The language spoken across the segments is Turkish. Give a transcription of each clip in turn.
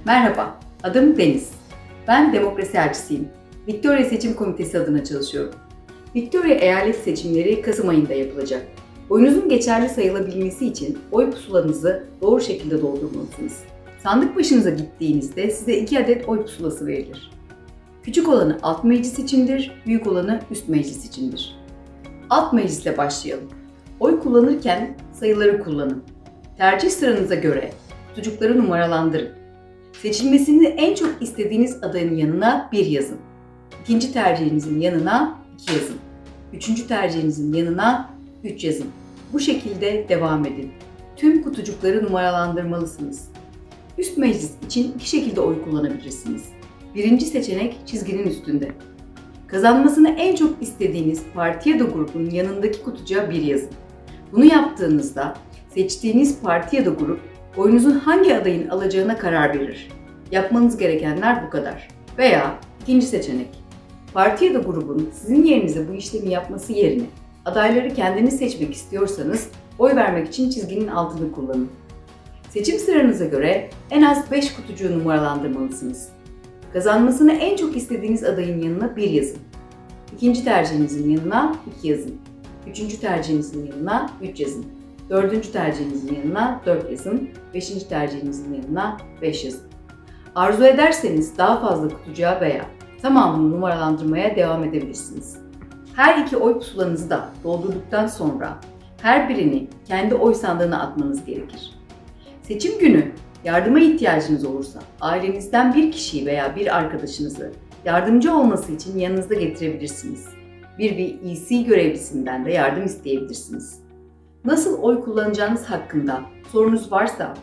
Merhaba, adım Deniz. Ben demokrasi elçisiyim. Victoria Seçim Komitesi adına çalışıyorum. Victoria eyalet seçimleri Kasım ayında yapılacak. Oyunuzun geçerli sayılabilmesi için oy pusulanızı doğru şekilde doldurmalısınız. Sandık başınıza gittiğinizde size 2 adet oy pusulası verilir. Küçük olanı alt meclis içindir, büyük olanı üst meclis içindir. Alt meclisle başlayalım. Oy kullanırken sayıları kullanın. Tercih sıranıza göre kutucukları numaralandırın. Seçilmesini en çok istediğiniz adayın yanına 1 yazın. İkinci tercihinizin yanına 2 yazın. Üçüncü tercihinizin yanına 3 yazın. Bu şekilde devam edin. Tüm kutucukları numaralandırmalısınız. Üst meclis için 2 şekilde oy kullanabilirsiniz. Birinci seçenek çizginin üstünde. Kazanmasını en çok istediğiniz parti ya da grubun yanındaki kutucuğa 1 yazın. Bunu yaptığınızda seçtiğiniz parti ya da grup oyunuzun hangi adayın alacağına karar verir. Yapmanız gerekenler bu kadar. Veya ikinci seçenek. Parti ya da grubun sizin yerinize bu işlemi yapması yerine adayları kendiniz seçmek istiyorsanız oy vermek için çizginin altını kullanın. Seçim sıranıza göre en az 5 kutucuğu numaralandırmalısınız. Kazanmasını en çok istediğiniz adayın yanına 1 yazın. İkinci tercihinizin yanına 2 yazın. Üçüncü tercihinizin yanına 3 yazın. Dördüncü tercihinizin yanına 4 yazın. Beşinci tercihinizin yanına 5 yazın. Arzu ederseniz daha fazla kutucuğa veya tamamını numaralandırmaya devam edebilirsiniz. Her iki oy pusulanızı da doldurduktan sonra her birini kendi oy sandığına atmanız gerekir. Seçim günü yardıma ihtiyacınız olursa ailenizden bir kişiyi veya bir arkadaşınızı yardımcı olması için yanınızda getirebilirsiniz. Bir VEC görevlisinden de yardım isteyebilirsiniz. Nasıl oy kullanacağınız hakkında sorunuz varsa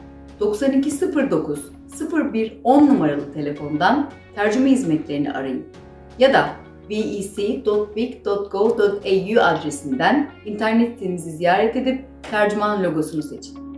9209 0110 numaralı telefondan tercüme hizmetlerini arayın ya da vec.vic.gov.au adresinden internet sitemizi ziyaret edip tercüman logosunu seçin.